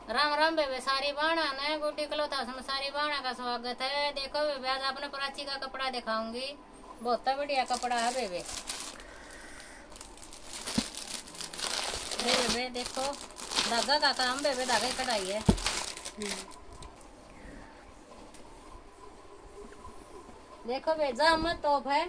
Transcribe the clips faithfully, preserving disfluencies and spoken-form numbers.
राम राम बेबे, सारी बाणा ने गुड्डी कलोथा में सारी बाणा का स्वागत है। देखो बेबे, आज अपने प्राची का कपड़ा दिखाऊंगी। बहुत बढ़िया कपड़ा है बेबे। बेबे देखो, धागा का काम बेबे, धागा की कढ़ाई है। देखो बे, जाम टॉप है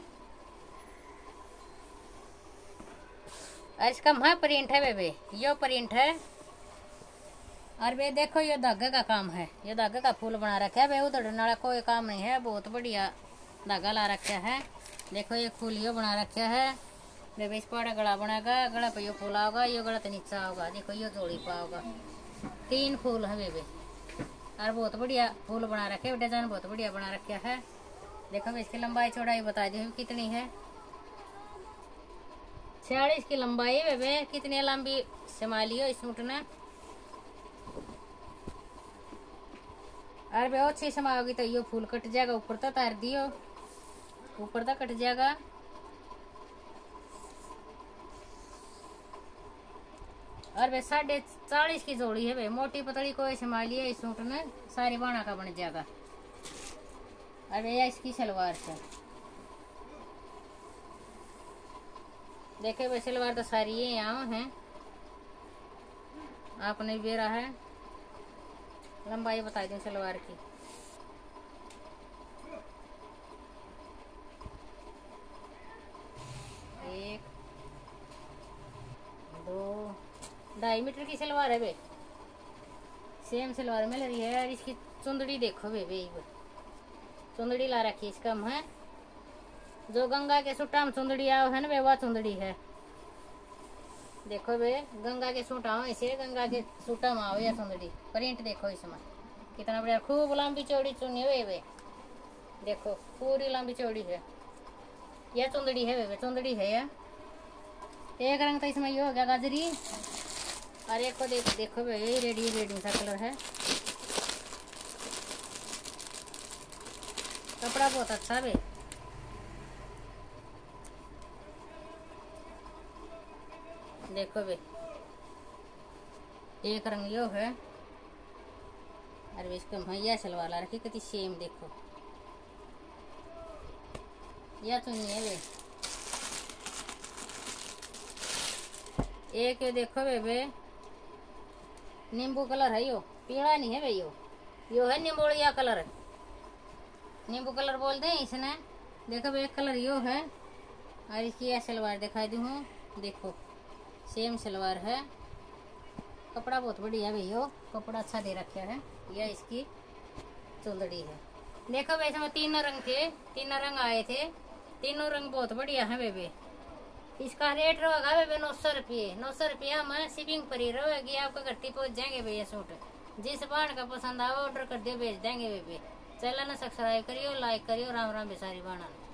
और इसका महा प्रिंट है बेबे, यो प्रिंट है। और वे देखो, ये धागे का काम है, ये धागे का फूल बना रखा है। वे उधड़ने वाला कोई काम नहीं है, बहुत बढ़िया धागा ला रखा है। देखो ये फूल यो बना रखा है बेबे। इस पर गला बनेगा, गला पे यो फूल आओगा, यो गला तो नीचा होगा। देखो यो जोड़ी पाओगा, तीन फूल है बेबे। और बहुत बढ़िया फूल बना रखे, डिजाइन बहुत बढ़िया बना रखा है। देखो इसकी लंबाई चौड़ाई बता दी कितनी है। छियालीस की लंबाई बेबे। कितनी लंबी संभाली हो इस सूट ने। और बे अच्छी समाओगी तो यो फूल कट जाएगा, ऊपर तक तार दियो, ऊपर तक कट जाएगा। और वे साढ़े चालीस की जोड़ी है बे। मोटी पतली कोई संभाली है इस सूट में, सारी बाणा का बन जाएगा। और वे इसकी सलवार से देखे वे, सलवार तो सारी ये यहाँ है, आपने बेरा है। लंबाई बता दूं सलवार की। एक दो ढाई मीटर की सलवार है बे। सेम सलवार मिल रही है। और इसकी चुंदड़ी देखो बे, बे चुंदड़ी ला रखी इसका है। जो गंगा के सूटा में चुंदड़ी आओ है ना बे, वह चुंदड़ी है। देखो बे, गंगा के सूट आओ इसे, गंगा के सूटा में आओ या चुंदड़ी। प्रिंट देखो इसमें कितना बढ़िया, खूब लंबी चौड़ी चुनी है वे। देखो पूरी लंबी चौड़ी है, यह चुंदड़ी है वे, चुंदड़ी है यह। एक रंग तो इसमें ये हो गया गाजरी। और एक को देख देखो वे, यही रेडी रेडी सा कलर है। कपड़ा बहुत अच्छा बे। देखो बे, एक रंग यो है। और इसका भैया सलवार ला रखी कितनी सेम। देखो यह चुनी है वे। एक ये देखो बेबे, नींबू कलर है यो, पीला नहीं है बे यो, यो है निम्बोड़िया कलर, नींबू कलर बोलते हैं इसने। देखो बे, एक कलर यो है। और इसकी यह सलवार दिखाई दूँ, देखो सेम सलवार है। कपड़ा बहुत बढ़िया है यो, कपड़ा अच्छा दे रखा है। यह इसकी चुंदड़ी है। देखो वैसे में तीनों रंग थे, तीनों रंग आए थे, तीनों रंग बहुत बढ़िया है बेबे। इसका रेट रहेगा बेबे नौ सौ रुपये। नौ सौ रुपया में शिपिंग पर ही रहेगी, आपको घर तक पहुँच जाएंगे भैया सूट। जिस बाण का पसंद आवे ऑर्डर कर दियो, भेज देंगे बेबे। चैनल सब्सक्राइब करियो, लाइक करियो। राम राम बेसारी बाणा।